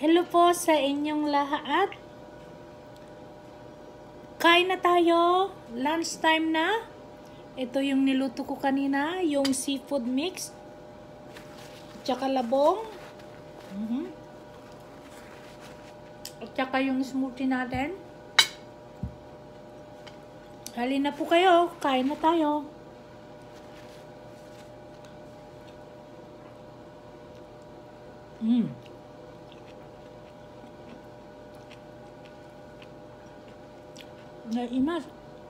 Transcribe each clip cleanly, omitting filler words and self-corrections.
Hello po sa inyong lahat. Kain na tayo. Lunch time na. Ito yung niluto ko kanina, yung seafood mix. Tsaka labong. At tsaka yung smoothie natin. Halina po kayo. Kain na tayo. Naimas.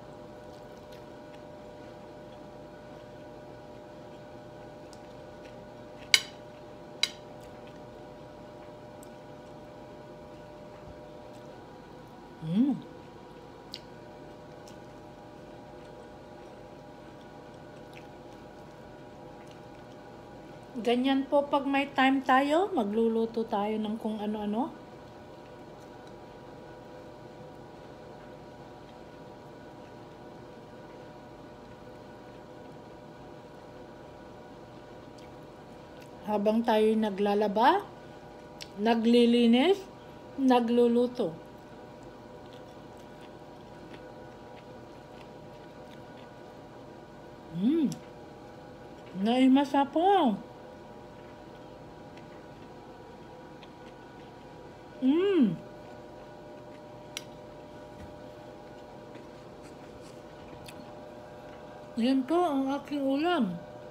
Ganyan po pag may time tayo, magluluto tayo ng kung ano-ano. Habang tayo naglalaba, naglilinis, nagluluto. Naimasa po. Yan po ang aking ulam.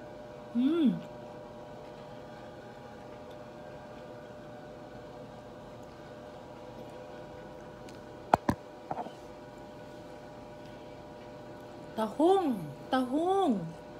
Tahong. Tahong.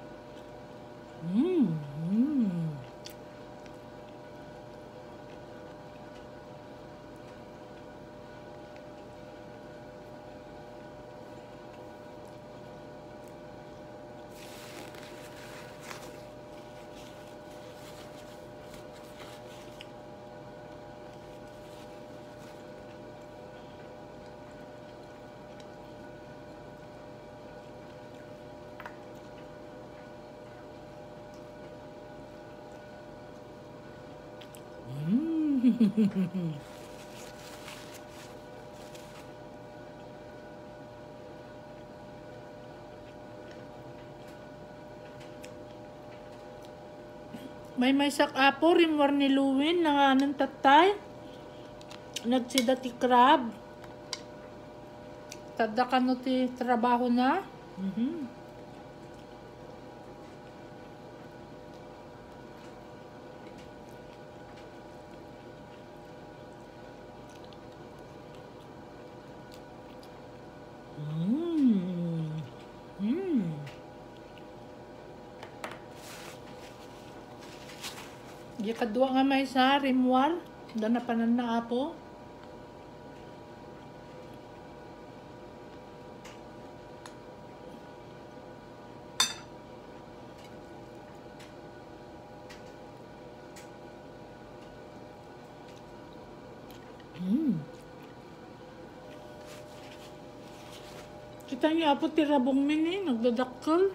May sak apo rimwar ni Luwin nga anong tatay nagsida ti crab tada kano ti trabaho na. Di kadwa nga may sa rimwar dana panan na apo. Kita niyo apo ti rabong mini nagdadakkel.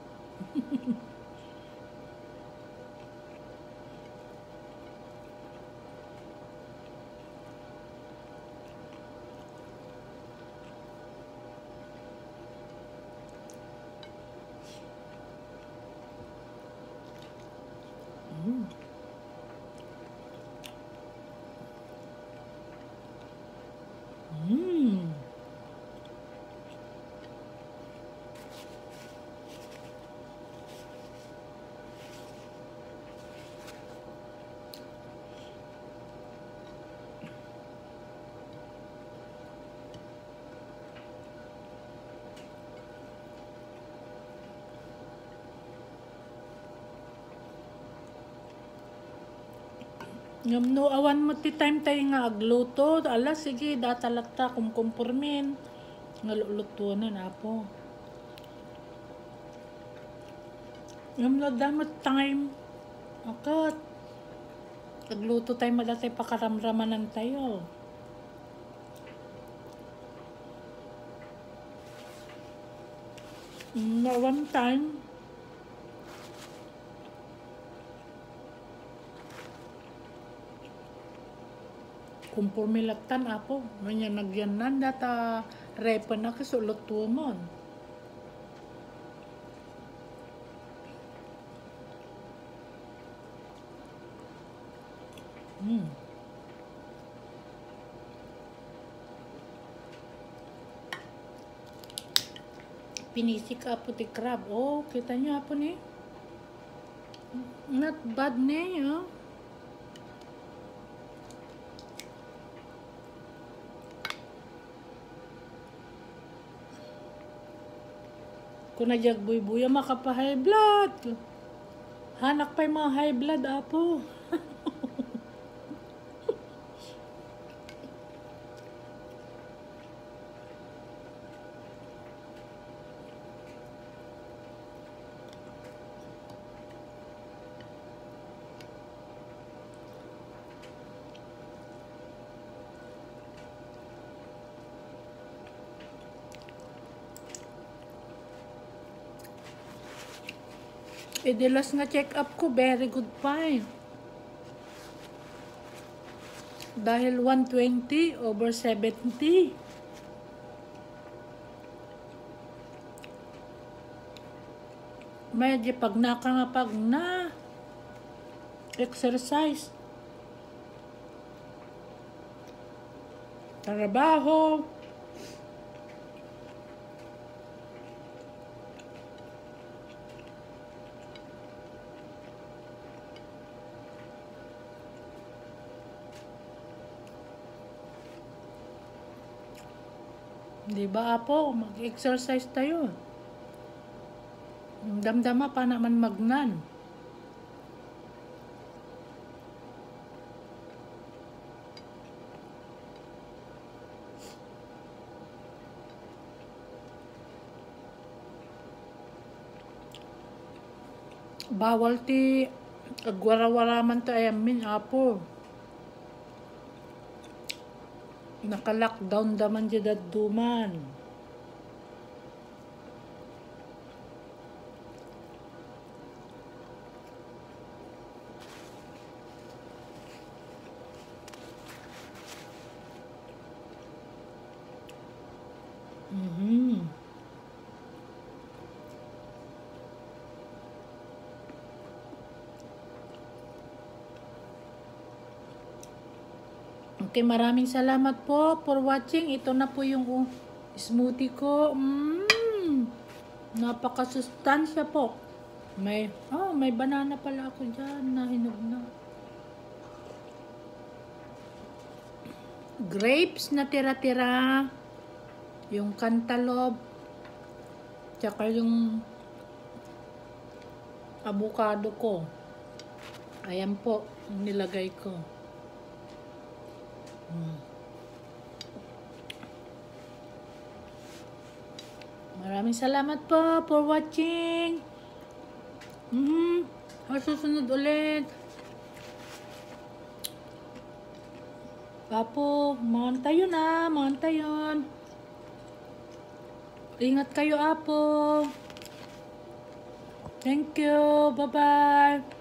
Ngam no awan mo ti time tayo nga agluto. Ala, sige, datalata kumkumpurmin. Nga luluto na na po. Ngam no damot time. Akat. Agluto tayo madatay pakaramramanan tayo. Na one time. Kumpurmi laptan apo. Manya nagyanan data repa na kasulot tumon. Pinisik apo ti crab. Oh, kita nyo apo ni. Not bad ni, oh. Kung najag buy-buya makapa-high blood. Hanak pa yung mga high blood apo. The last nga check-up ko, very good pa eh. Dahil 120 over 70. Medyo pag na exercise. Trabaho. Diba apo, mag-exercise tayo. Damdama pa naman magnan. Bawal ti agwara-waraman ta ayamin apo. Naka-lockdown daman di dadduman. Okay, maraming salamat po for watching. Ito na po yung smoothie ko. Napakasustansya po. May banana pala ako dyan na hinog na. Grapes na tira-tira. Yung cantaloupe. Tsaka yung avocado ko. Ayan po, yung nilagay ko. Maraming salamat po for watching. Susunod ulit. Apo, mantayon na, mantayon. Ingat kayo, apo. Thank you. Bye-bye.